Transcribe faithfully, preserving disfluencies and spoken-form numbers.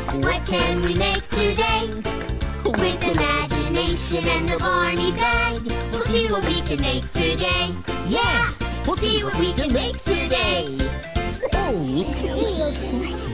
What can we make today? With imagination and the Barney Bag, we'll see what we can make today. Yeah, we'll see what we can make today.